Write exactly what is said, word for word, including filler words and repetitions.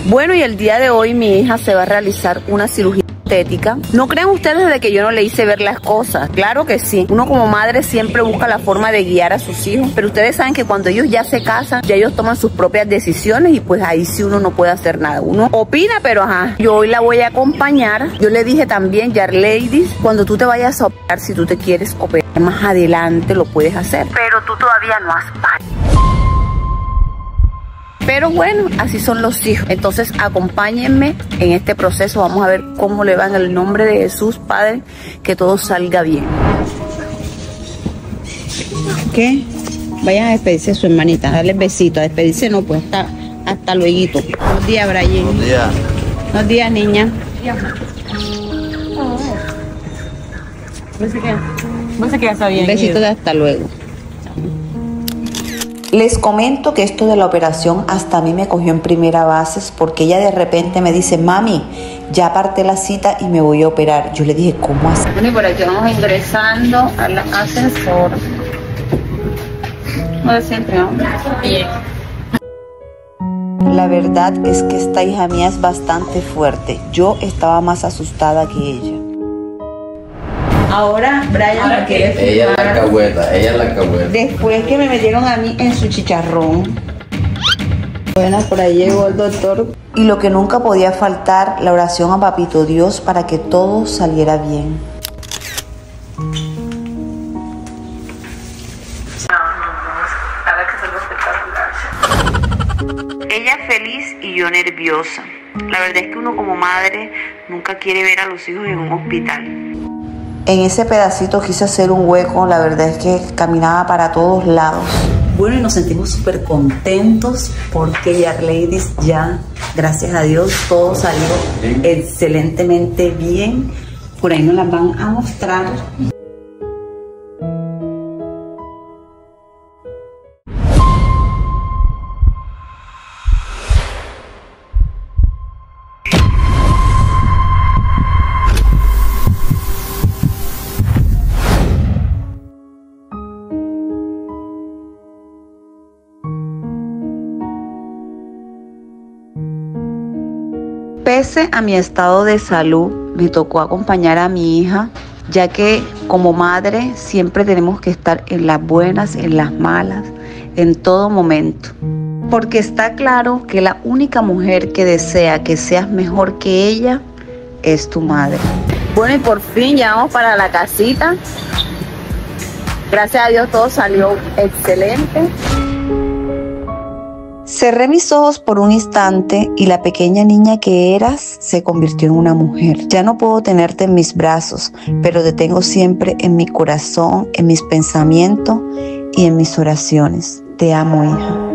Bueno, y el día de hoy mi hija se va a realizar una cirugía estética. No crean ustedes de que yo no le hice ver las cosas. Claro que sí. Uno como madre siempre busca la forma de guiar a sus hijos, pero ustedes saben que cuando ellos ya se casan, ya ellos toman sus propias decisiones y pues ahí sí uno no puede hacer nada. Uno opina, pero ajá. Yo hoy la voy a acompañar. Yo le dije también, Yarleidis, cuando tú te vayas a operar, si tú te quieres operar más adelante, lo puedes hacer. Pero tú todavía no has parido. Pero bueno, así son los hijos. Entonces acompáñenme en este proceso. Vamos a ver cómo le va en el nombre de Jesús, Padre, que todo salga bien. ¿Qué? Vayan a despedirse a su hermanita, darle besito. A despedirse no, pues hasta, hasta luego. Buenos días, Brian. Buenos días. Buenos días, niña. No sé qué está bien. Un besito de hasta luego. Les comento que esto de la operación hasta a mí me cogió en primera base porque ella de repente me dice, mami, ya aparté la cita y me voy a operar. Yo le dije, ¿cómo así? Bueno, y por aquí vamos ingresando al ascensor. Como de siempre, ¿no? Bien. La verdad es que esta hija mía es bastante fuerte. Yo estaba más asustada que ella. Ahora Brian me quiere filmar. Ella es la cagüeta, ella es la cagüeta. Después que me metieron a mí en su chicharrón. Bueno, por ahí llegó el doctor. Y lo que nunca podía faltar, la oración a Papito Dios para que todo saliera bien. Ella feliz y yo nerviosa. La verdad es que uno como madre nunca quiere ver a los hijos en un hospital. En ese pedacito quise hacer un hueco, la verdad es que caminaba para todos lados. Bueno, y nos sentimos súper contentos porque Yarleidis ya, gracias a Dios, todo salió excelentemente bien. Por ahí nos las van a mostrar. Pese a mi estado de salud, me tocó acompañar a mi hija, ya que como madre siempre tenemos que estar en las buenas, en las malas, en todo momento. Porque está claro que la única mujer que desea que seas mejor que ella es tu madre. Bueno, y por fin ya vamos para la casita. Gracias a Dios todo salió excelente. Cerré mis ojos por un instante y la pequeña niña que eras se convirtió en una mujer. Ya no puedo tenerte en mis brazos, pero te tengo siempre en mi corazón, en mis pensamientos y en mis oraciones. Te amo, hija.